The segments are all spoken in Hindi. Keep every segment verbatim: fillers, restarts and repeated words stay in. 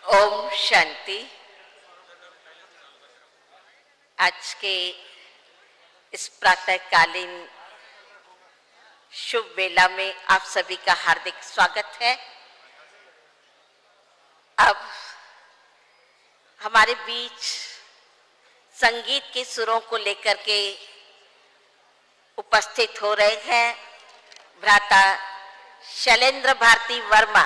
ओम शांति। आज के इस प्रातःकालीन शुभ वेला में आप सभी का हार्दिक स्वागत है। अब हमारे बीच संगीत के सुरों को लेकर के उपस्थित हो रहे हैं भ्राता शैलेंद्र भारती वर्मा।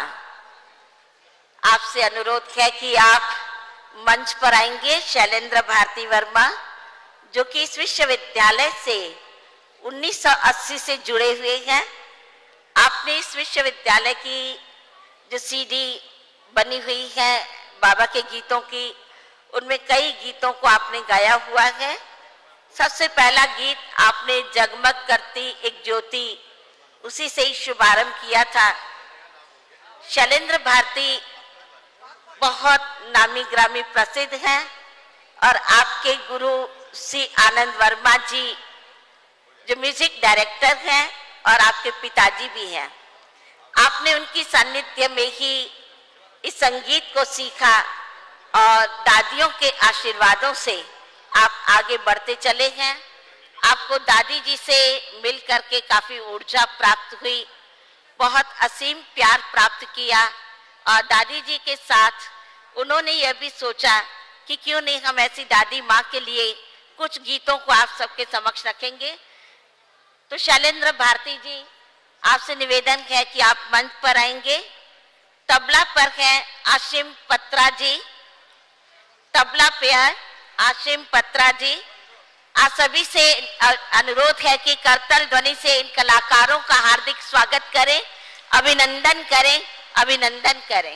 आपसे अनुरोध है कि आप मंच पर आएंगे। शैलेंद्र भारती वर्मा जो कि इस विश्वविद्यालय से उन्नीस सौ अस्सी से जुड़े हुए हैं। आपने इस विश्वविद्यालय की जो सीडी बनी हुई है बाबा के गीतों की, उनमें कई गीतों को आपने गाया हुआ है। सबसे पहला गीत आपने जगमग करती एक ज्योति, उसी से ही शुभारंभ किया था। शैलेंद्र भारती बहुत नामी ग्रामी प्रसिद्ध हैं और आपके गुरु श्री आनंद वर्मा जी जो म्यूजिक डायरेक्टर हैं और आपके पिताजी भी हैं। आपने उनकी सानिध्य में ही इस संगीत को सीखा और दादियों के आशीर्वादों से आप आगे बढ़ते चले हैं। आपको दादी जी से मिलकर के काफी ऊर्जा प्राप्त हुई, बहुत असीम प्यार प्राप्त किया और दादी जी के साथ उन्होंने यह भी सोचा कि क्यों नहीं हम ऐसी दादी माँ के लिए कुछ गीतों को आप सबके समक्ष रखेंगे। तो शैलेंद्र भारती जी, आपसे निवेदन है कि आप मंच पर आएंगे। तबला पर हैं आशिम पत्रा जी, तबला पे है आशिम पत्रा जी। आप सभी से अनुरोध है कि करताल ध्वनि से इन कलाकारों का हार्दिक स्वागत करें, अभिनंदन करें, अभिनंदन करें।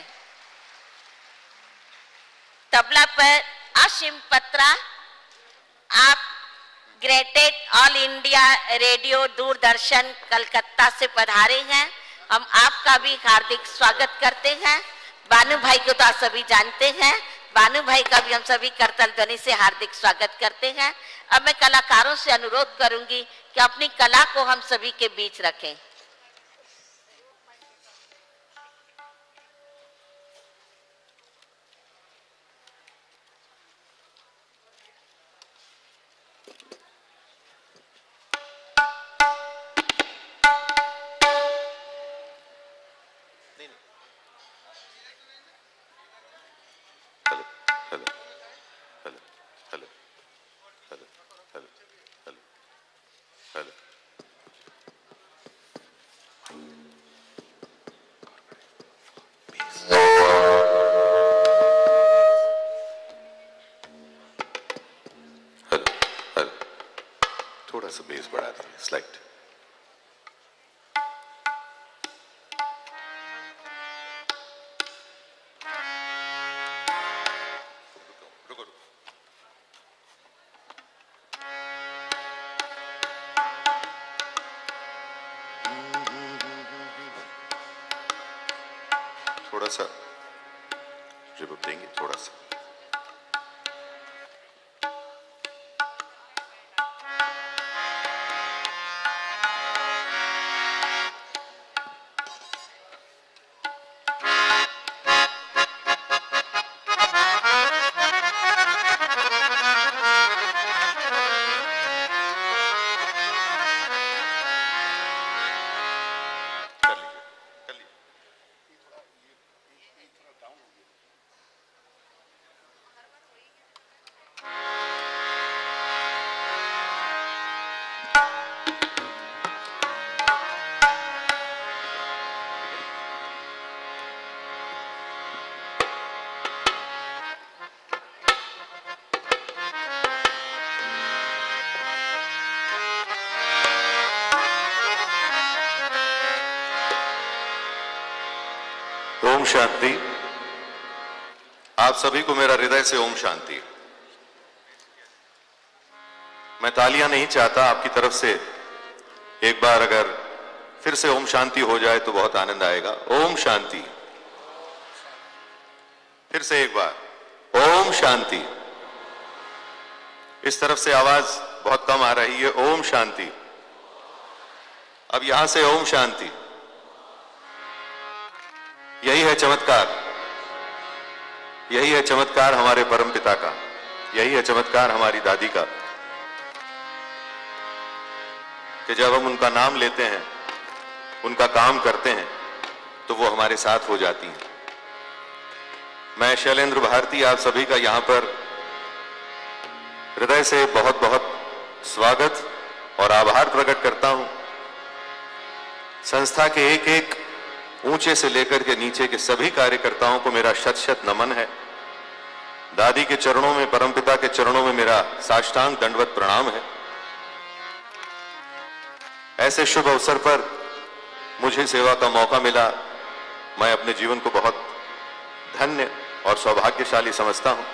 तबला पर आशिम पत्रा, आप graded all India radio Doordarshan Calcutta से पधारे हैं। हम आपका भी हार्दिक स्वागत करते हैं। बानू भाई को तो आप सभी जानते हैं, बानू भाई का भी हम सभी करताल ध्वनि से हार्दिक स्वागत करते हैं। अब मैं कलाकारों से अनुरोध करूंगी कि अपनी कला को हम सभी के बीच रखें। थोड़ा सा बेस बढ़ा दीजिए, स्लाइड। रुको रुको, थोड़ा सा रिवर्ब देंगे, थोड़ा सा। ओम शांति। आप सभी को मेरा हृदय से ओम शांति। मैं तालियां नहीं चाहता, आपकी तरफ से एक बार अगर फिर से ओम शांति हो जाए तो बहुत आनंद आएगा। ओम शांति। फिर से एक बार ओम शांति। इस तरफ से आवाज बहुत कम आ रही है। ओम शांति। अब यहां से ओम शांति। यही है चमत्कार। यही है चमत्कार हमारे परमपिता का, यही है चमत्कार हमारी दादी का, कि जब हम उनका नाम लेते हैं, उनका काम करते हैं, तो वो हमारे साथ हो जाती हैं। मैं शैलेंद्र भारती आप सभी का यहां पर हृदय से बहुत बहुत स्वागत और आभार प्रकट करता हूं। संस्था के एक एक ऊंचे से लेकर के नीचे के सभी कार्यकर्ताओं को मेरा शत शत नमन है। दादी के चरणों में, परमपिता के चरणों में मेरा साष्टांग दंडवत प्रणाम है। ऐसे शुभ अवसर पर मुझे सेवा का मौका मिला, मैं अपने जीवन को बहुत धन्य और सौभाग्यशाली समझता हूं।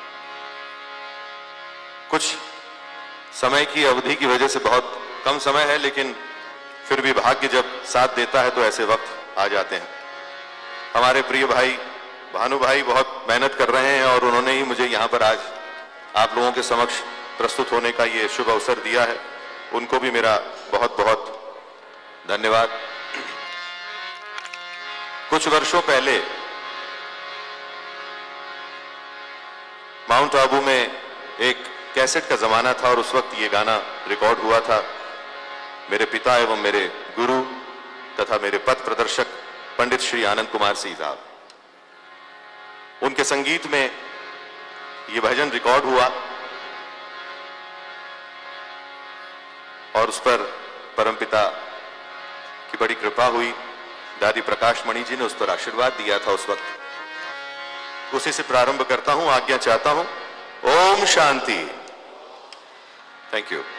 कुछ समय की अवधि की वजह से बहुत कम समय है, लेकिन फिर भी भाग्य जब साथ देता है तो ऐसे वक्त आ जाते हैं। हमारे प्रिय भाई भानु भाई बहुत मेहनत कर रहे हैं और उन्होंने ही मुझे यहां पर आज आप लोगों के समक्ष प्रस्तुत होने का ये शुभ अवसर दिया है। उनको भी मेरा बहुत बहुत धन्यवाद। कुछ वर्षों पहले माउंट आबू में एक कैसेट का जमाना था और उस वक्त ये गाना रिकॉर्ड हुआ था। मेरे पिता एवं मेरे गुरु तथा मेरे पथ प्रदर्शक पंडित श्री आनंद कुमार सिंह साहब, उनके संगीत में ये भजन रिकॉर्ड हुआ और उस पर परमपिता की बड़ी कृपा हुई। दादी प्रकाश मणि जी ने उस पर आशीर्वाद दिया था उस वक्त। उसी से प्रारंभ करता हूं, आज्ञा चाहता हूं। ओम शांति। Thank you.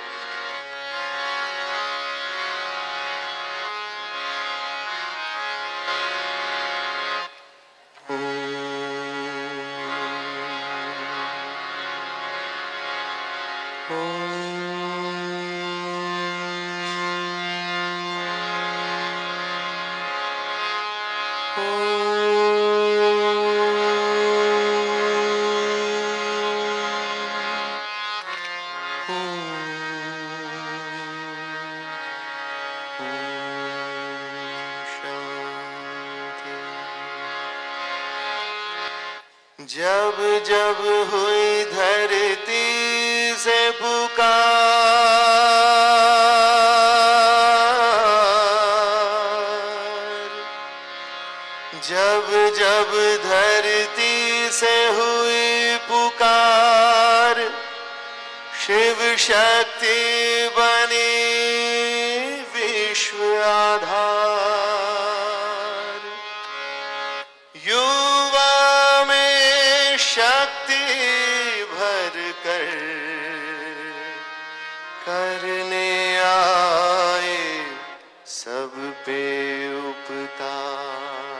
जब जब हुई धरती से पुकार, जब जब धरती से हुई पुकार, शिव शक्ति बनी विश्व आधार। युवा में शक्ति भर कर करने आए सब पे उपकार।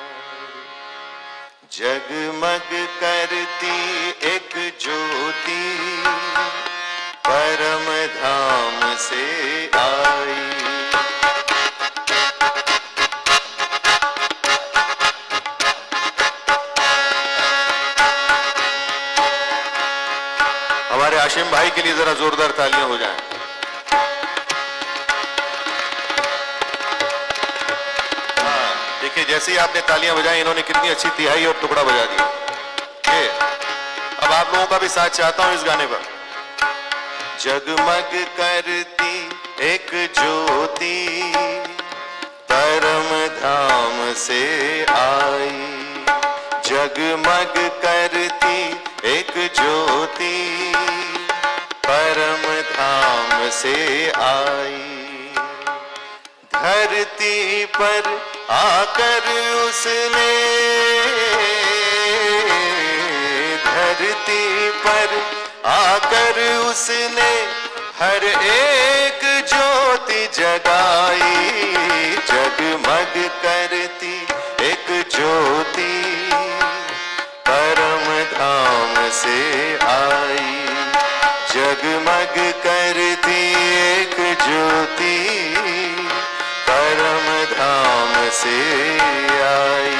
जगमग करती एक ज्योति परम धाम से आई। हमारे आशिम भाई के लिए जरा जोरदार तालियां हो जाएं। हाँ, देखिए जैसे ही आपने तालियां बजाई, इन्होंने कितनी अच्छी तिहाई और टुकड़ा बजा दिया। ये अब आप लोगों का भी साथ चाहता हूं इस गाने पर। जगमग करती एक ज्योति परम धाम से आई। जगमग करती एक ज्योति परम धाम से आई। धरती पर आकर उसने, धरती पर आकर उसने हर एक ज्योति जगाई। जगमग करती एक ज्योति परम धाम से आई। जगमग करती एक ज्योति परम धाम से आई।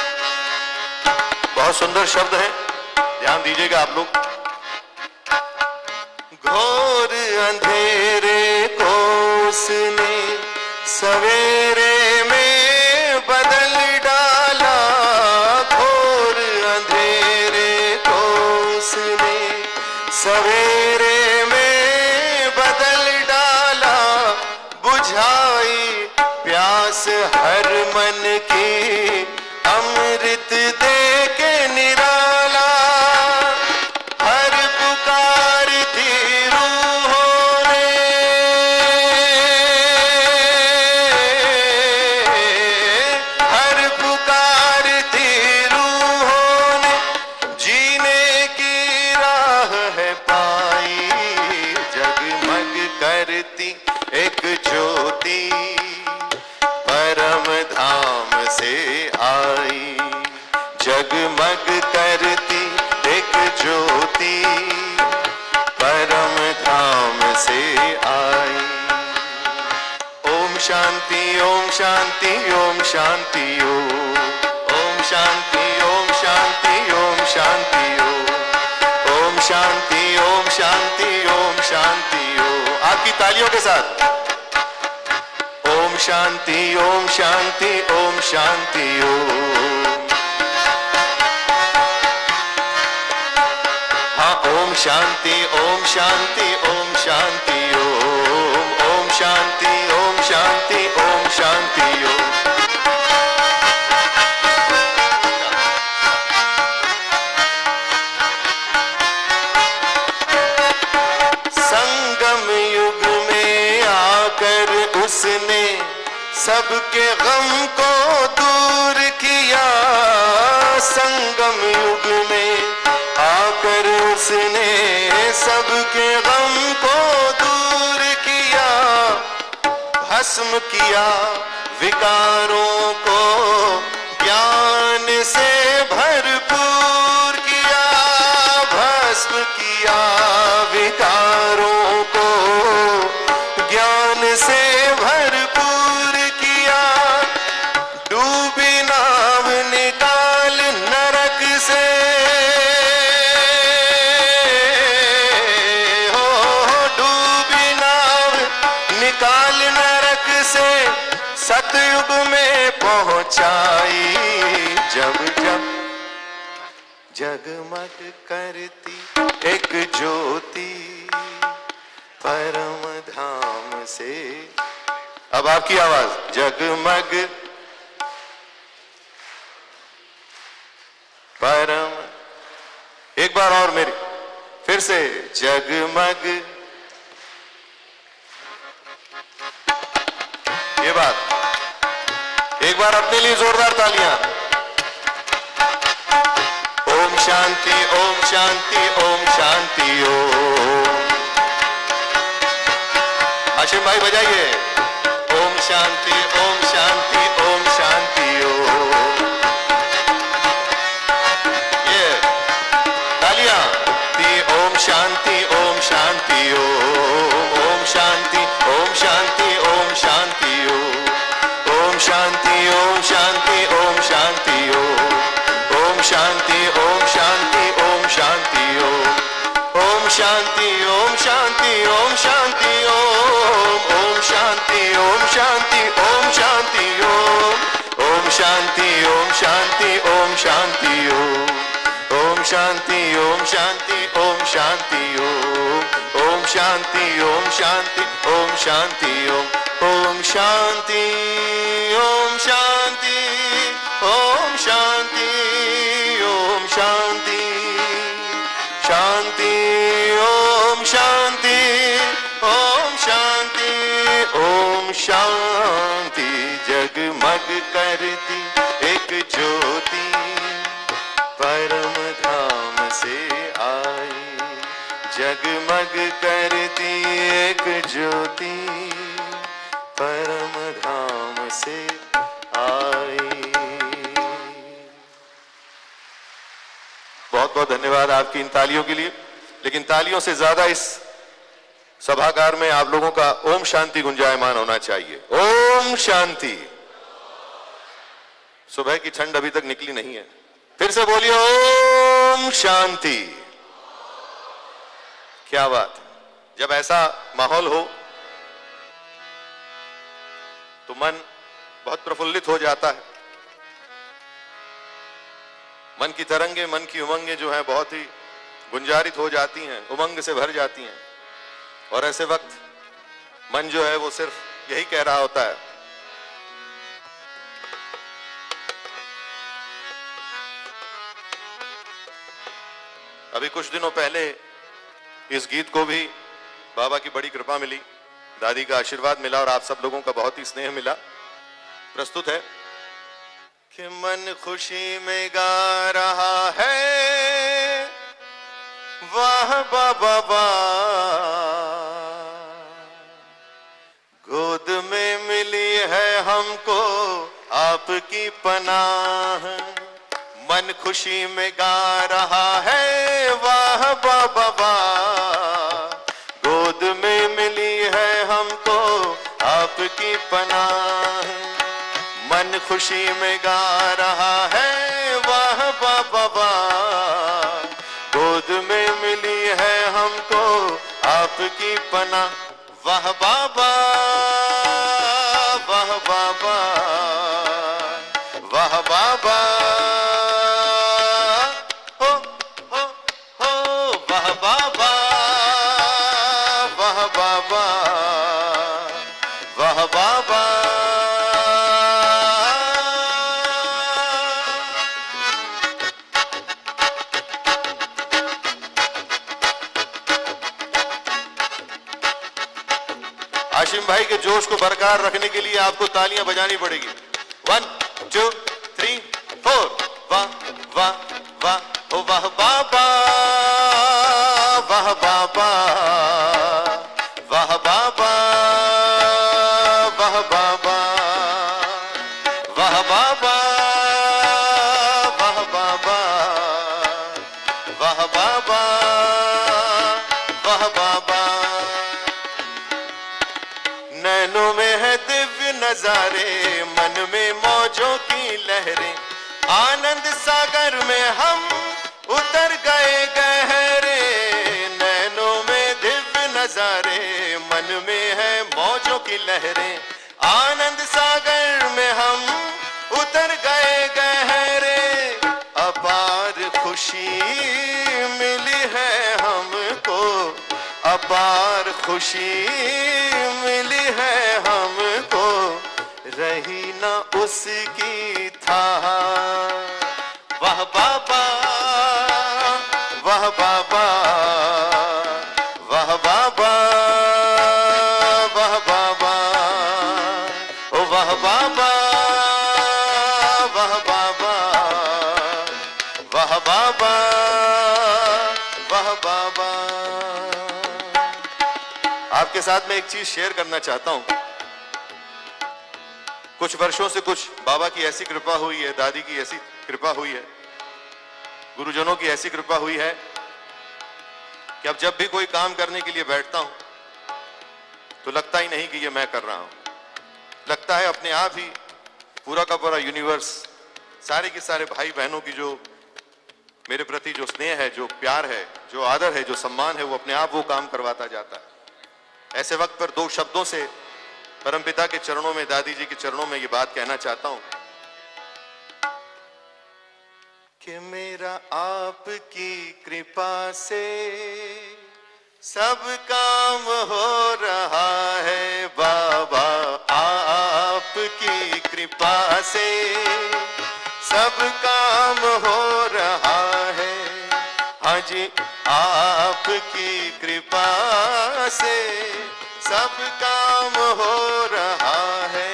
बहुत सुंदर शब्द है, ध्यान दीजिएगा आप लोग। घोर अंधेरे को उसने सवेरे में बदल डाला, घोर अंधेरे को उसने सवेरे में बदल डाला, बुझाई प्यास हर मन की अमृत दे के निराला, हर पुकार थी रूहों ने, हर पुकार थी रूहों ने, जीने की राह है पाई, जगमग करती एक ज्योति परम धाम से आई, जगमग करती एक ज्योति परम धाम से आई। ओम शांति ओम शांति ओम शांति ओम, ओम शांति ओम शांति ओम शांति ओम, ओम शांति ओम शांति ओम शांति ओम। आपकी तालियों के साथ ओम शांति ओम शांति ओम शांति ओम। हाँ ओम शांति ओम शांति ओम शांति ओम, ओम शांति ओम शांति ओम शांति ओम। संगम युग में आकर उसने सबके गम को दूर किया, संगम युग में आकर उसने सबके गम को दूर किया, भस्म किया विकारों को ज्ञान से भरपूर किया, भस्म किया विकारों को ज्ञान से भरपूर किया, डूबी नाव निकाल नरक से, हो डूबी नाव निकाल नरक से, सतयुग में पहुंचाई, जब जब जगमग करती एक ज्योति परम धाम से। अब आपकी आवाज, जगमग परम, एक बार और मेरी फिर से, जगमग, ये बात एक बार अपने लिए जोरदार तालियां। ओम शांति ओम शांति ओम शांति ओम। आशिम भाई बजाइए, ओम शांति ओम शांति ओम शांति ओम। ये तालियां दी, ओम शांति ओम शांति ओम, ओम शांति ओम शांति ओम शांति ओम, ओम शांति ओम शांति ओम शांति ओम, ओम शांति ओम शांति ओम शांति ओम, ओम शांति ओम शांति ओम शांति ओम, ओम शांति ओम शांति ओम शांति ओम, ओम शांति ओम शांति ओम शांति ओम, ओम शांति ओम शांति ओम शांति ओम, ओम शांति ओम शांति ओम शांति ओम, ओम शांति ओम शांति ओम शांति ओम शांति, शांति ओम शांति ओम शांति ओम शांति। जगमग करती एक ज्योति परम धाम से आई, जगमग करती एक ज्योति परम धाम से आई। बहुत बहुत धन्यवाद आपकी इन तालियों के लिए। लेकिन तालियों से ज्यादा इस सभागार में आप लोगों का ओम शांति गुंजायमान होना चाहिए। ओम शांति। सुबह की ठंड अभी तक निकली नहीं है, फिर से बोलिए ओम शांति। क्या बात है। जब ऐसा माहौल हो तो मन बहुत प्रफुल्लित हो जाता है। मन की तरंगे, मन की उमंगे जो है बहुत ही गुंजारित हो जाती हैं, उमंग से भर जाती हैं। और ऐसे वक्त मन जो है वो सिर्फ यही कह रहा होता है, अभी कुछ दिनों पहले इस गीत को भी बाबा की बड़ी कृपा मिली, दादी का आशीर्वाद मिला और आप सब लोगों का बहुत ही स्नेह मिला। प्रस्तुत है कि मन खुशी में गा रहा है वाह बाबा वाह, गोद में मिली है हमको आपकी पनाह। मन खुशी में गा रहा है वाह बाबा वाह, गोद में मिली है हमको आपकी पनाह। मन खुशी में गा रहा है वाह बाबा वाह, गोद में मिली है हमको आपकी पनाह। वाह बाबा वाह बाबा वाह बाबा हो हो हो, वाह बाबा वाह बाबा वाह बाबा। आशिम भाई के जोश को बरकरार रखने के लिए आपको तालियां बजानी पड़ेगी। वन टू थ्री फोर, वाह वाह वाह ओ वाह बाबा वाह बाबा वाह बाबा वाह बाबा वाह बाबा वाह बाबा वाह बाबा वाह बाबा। नैनों में है दिव्य नजारे, मन में मौजों की लहरें, आनंद सागर में हम उतर गए गहरे। नैनों में दिव्य नजारे, मन में है मौजों की लहरें, आनंद सागर में हम उतर गए गहरे। अपार खुशी मिली है हमको, अपार खुशी मिली है हमको, रही ना उसकी था। वाह बाबा वाह बाबा वाह बाबा वाह बाबा ओ वाह बाबा वाह बाबा वाह बाबा वाह बाबा। आपके साथ में एक चीज शेयर करना चाहता हूं। कुछ वर्षों से कुछ बाबा की ऐसी कृपा हुई है, दादी की ऐसी कृपा हुई है, गुरुजनों की ऐसी कृपा हुई है कि अब जब भी कोई काम करने के लिए बैठता हूं तो लगता ही नहीं कि ये मैं कर रहा हूं। लगता है अपने आप ही पूरा का पूरा यूनिवर्स, सारे के सारे भाई बहनों की जो मेरे प्रति जो स्नेह है, जो प्यार है, जो आदर है, जो सम्मान है, वो अपने आप वो काम करवाता जाता है। ऐसे वक्त पर दो शब्दों से परमपिता के चरणों में, दादी जी के चरणों में ये बात कहना चाहता हूं कि मेरा आपकी कृपा से सब काम हो रहा है बाबा। आपकी कृपा से सब काम हो रहा है, हाँ जी आपकी कृपा से सब काम हो रहा है।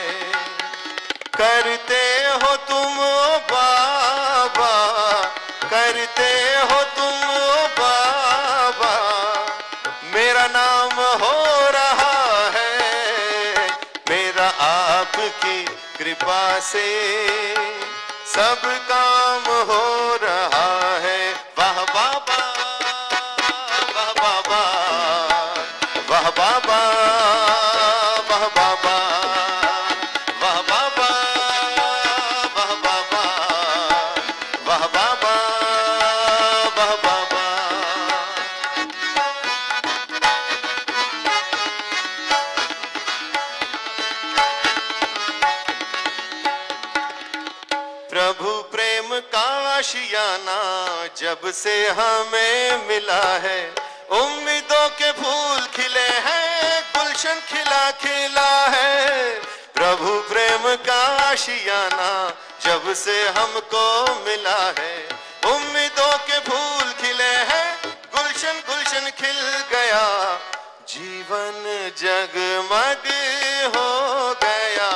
करते हो तुम बाबा, करते हो तुम बाबा, मेरा नाम हो रहा है। मेरा आपकी कृपा से सब काम हो रहा है। वाह बाबा वाह बाबा वाह बाबा वाह बाबा वाह बाबा वाह बाबा वाह बाबा वाह बाबा। जब से हमें मिला है, उम्मीदों के फूल खिले हैं, गुलशन खिला खिला है। प्रभु प्रेम का आशियाना जब से हमको मिला है, उम्मीदों के फूल खिले हैं, गुलशन गुलशन खिल गया, जीवन जगमग हो गया,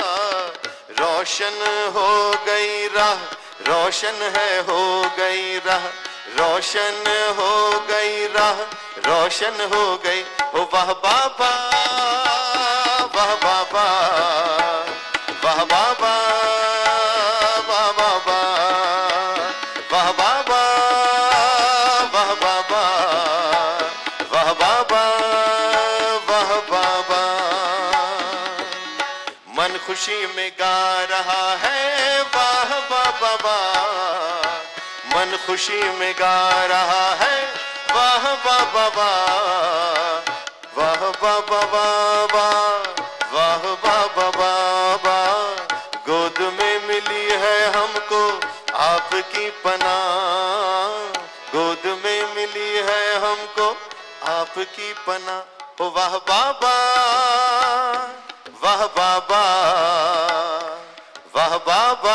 रोशन हो गई राह, रोशन है हो गई राह, रोशन हो गई राह, रोशन हो गई। ओ वाह बाबा, वाह बाबा, वाह बाबा, वाह बाबा, वाह बाबा, वाह बाबा, वाह बाबा, वाह बाबा। मन खुशी में गा रहा है, वाह बाबा वाह, मन खुशी में गा रहा है, वाह बाबा वाह, वाह बाबा वाह, वाह बाबा वाह। गोद में मिली है हमको आपकी पनाह, गोद में मिली है हमको आपकी पनाह। ओ वाह बाबा, वाह बाबा, वाह बाबा,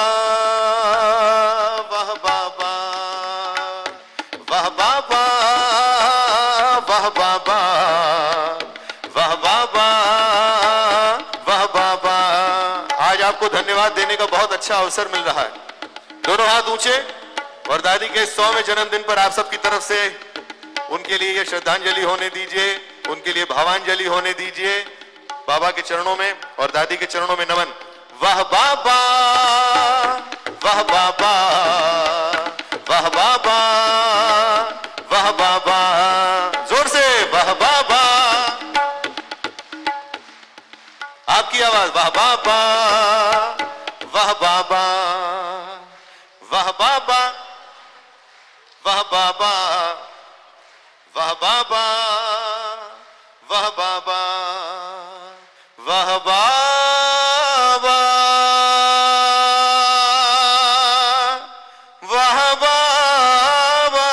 वाह बाबा, वाह बाबा, वाह बाबा, वाह बाबा, वाह बाबा। आज आपको धन्यवाद देने का बहुत अच्छा अवसर मिल रहा है। दोनों हाथ ऊंचे और दादी के सौवें जन्मदिन पर आप सबकी तरफ से उनके लिए ये श्रद्धांजलि होने दीजिए, उनके लिए भावांजलि होने दीजिए। बाबा के चरणों में और दादी के चरणों में नमन। वाह बाबा, वाह बाबा, वाह बाबा, वाह बाबा, जोर से वाह बाबा, आपकी आवाज। वाह बाबा, वाह बाबा, वाह बाबा, वाह बाबा, वाह बाबा, वाह बाबा, वाह बाबा, वाह बाबा,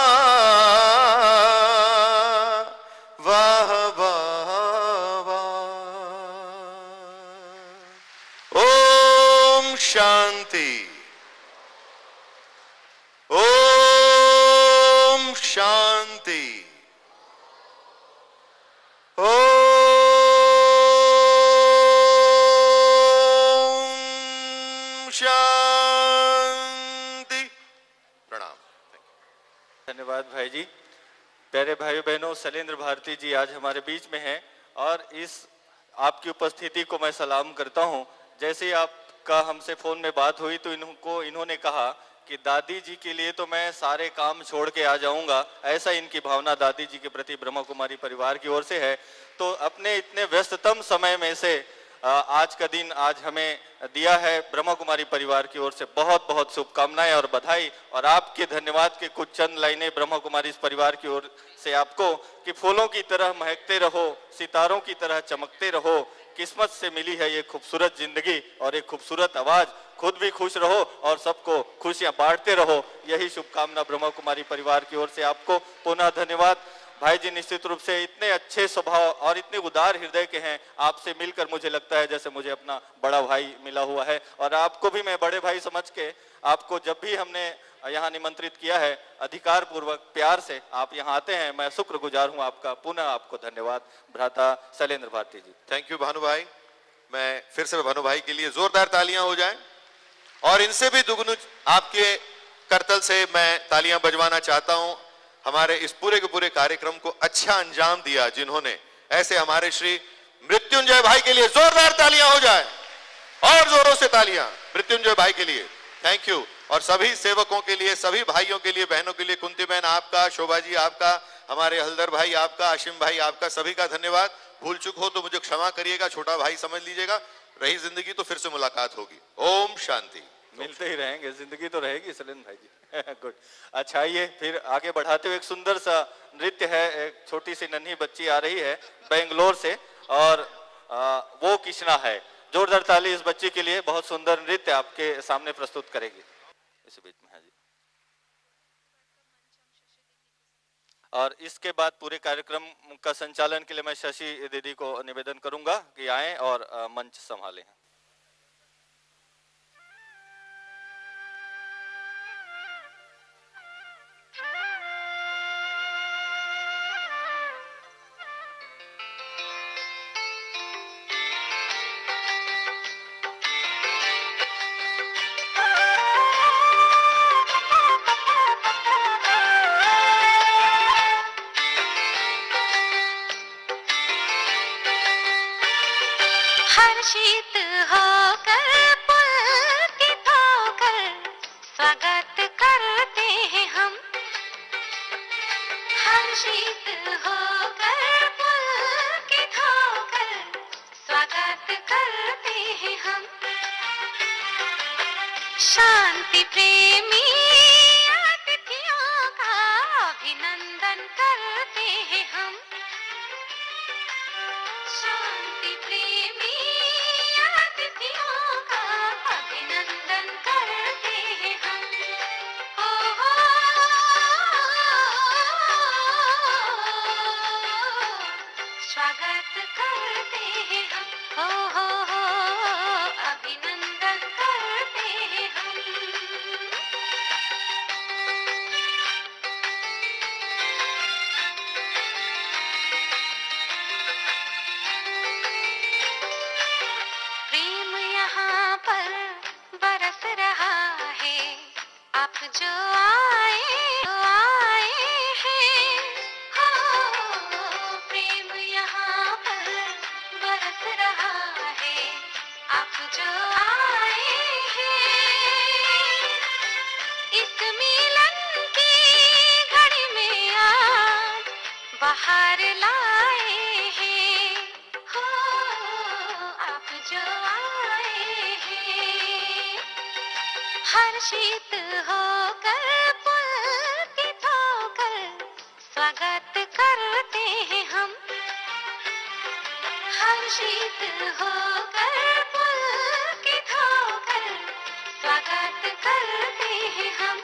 वाह बाबा। ओम शांति, ओम शांति, ओम शांति। प्रणाम। धन्यवाद भाई जी। प्यारे भाइयों बहनों, शैलेंद्र भारती जी आज हमारे बीच में हैं और इस आपकी उपस्थिति को मैं सलाम करता हूं। जैसे ही आपका हमसे फोन में बात हुई तो इनको इन्होंने कहा कि दादी जी के लिए तो मैं सारे काम छोड़ के आ जाऊंगा, ऐसा इनकी भावना दादी जी के प्रति ब्रह्मा कुमारी परिवार की ओर से है। तो अपने इतने व्यस्ततम समय में से आज का दिन आज हमें दिया है, ब्रह्मा कुमारी परिवार की ओर से बहुत बहुत शुभकामनाएं और बधाई। और आपके धन्यवाद के कुछ चंद लाइनें ब्रह्मा कुमारी इस परिवार की ओर से आपको कि फूलों की तरह महकते रहो, सितारों की तरह चमकते रहो, किस्मत से मिली है ये खूबसूरत जिंदगी और एक खूबसूरत आवाज, खुद भी खुश रहो और सबको खुशियां बांटते रहो। यही शुभकामना ब्रह्मा कुमारी परिवार की ओर से आपको पुनः धन्यवाद। भाई जी निश्चित रूप से इतने अच्छे स्वभाव और इतने उदार हृदय के हैं, आपसे मिलकर मुझे लगता है जैसे मुझे अपना बड़ा भाई मिला हुआ है। और आपको भी मैं बड़े भाई समझ के, आपको जब भी हमने यहाँ निमंत्रित किया है अधिकार पूर्वक प्यार से आप यहाँ आते हैं, मैं शुक्रगुजार हूँ आपका। पुनः आपको धन्यवाद भ्राता शैलेंद्र भारती जी। थैंक यू भानु भाई। मैं फिर से भानु भाई के लिए जोरदार तालियां हो जाएं और इनसे भी दुगुनी आपके करतल से मैं तालियां बजवाना चाहता हूं। हमारे इस पूरे के पूरे कार्यक्रम को अच्छा अंजाम दिया जिन्होंने, ऐसे हमारे श्री मृत्युंजय भाई के लिए जोरदार तालियां हो जाए और जोरों से तालियां मृत्युंजय भाई के लिए। Thank you. और सभी सेवकों के लिए, सभी भाइयों के लिए, बहनों के लिए, कुंती बहन आपका, शोभा जी आपका, हमारे हलदर भाई आपका, आशिम भाई आपका, सभी का धन्यवाद। भूल चुक हो तो मुझे क्षमा करिएगा, छोटा भाई समझ लीजिएगा। रही जिंदगी तो फिर से मुलाकात होगी। ओम शांति। मिलते ही रहेंगे, जिंदगी तो रहेगी शैलेंद्र भाई जी। गुड। अच्छा, आइए फिर आगे बढ़ाते हुए एक सुंदर सा नृत्य है, एक छोटी सी नन्ही बच्ची आ रही है बेंगलोर से और आ, वो कृष्णा है। जोरदार ताली इस बच्ची के लिए, बहुत सुंदर नृत्य आपके सामने प्रस्तुत करेगी इस बीच में। हाँ जी। और इसके बाद पूरे कार्यक्रम का संचालन के लिए मैं शशि दीदी को निवेदन करूंगा कि आएं और अ, मंच संभालें। हर्षित होकर पुलकित होकर स्वागत करते हैं हम। हर्षित होकर पुलकित होकर स्वागत करते हैं हम। शांति प्रेमी अतिथियों का अभिनंदन करते हैं हम। शांति प्रेमी अतिथियों का अभिनंदन करते हैं हम। हो हो स्वागत करते हैं हम। हो हो हो अभिनंदन करते हैं हम। प्रेम यहाँ पर बरस रहा है, आप जो आए तो आए हैं। हो प्रेम यहाँ पर बरस रहा है, आप जो आए हैं। इस मिलन की घड़ी में आज बाहर लाए हैं। हो आप जो आए हैं। हर्षित होकर पुलकित होकर स्वागत करते हैं हम। हर्षित होकर पुलकित होकर स्वागत करते हैं हम।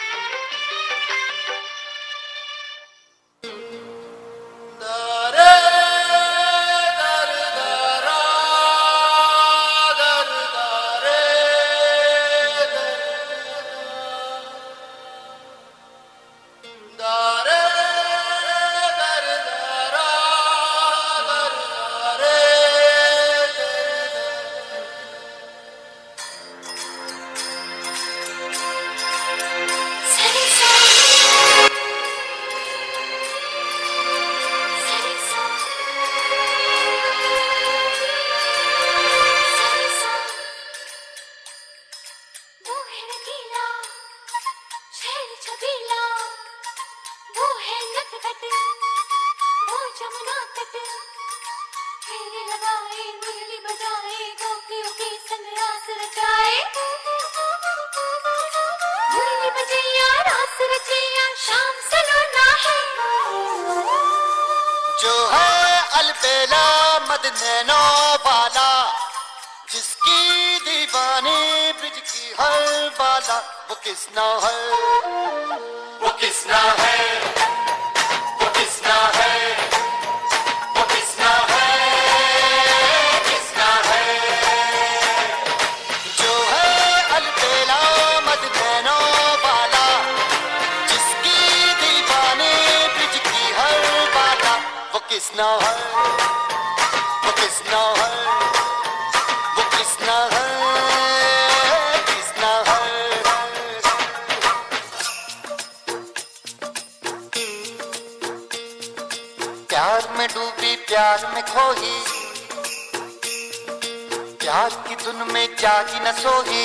जो है अलबेला मद नैनो वाला, जिसकी दीवानी ब्रिज की हर बाला, वो किसना है, वो किसना है, वो किसना है, वो किसना है, किसना है। जो है अलबेला मद नैनो वाला, जिसकी दीवानी ब्रिज की हर बाला, वो किसना है, वो किसना है, वो किसना है, किसना है। प्यार में डूबी प्यार में खोही, प्यार की धुन में जागी न सोही।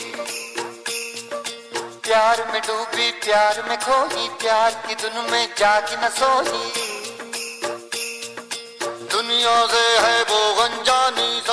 प्यार में डूबी प्यार में खोही, प्यार की धुन में जागी न सोही। दुनिया से है वो अनजानी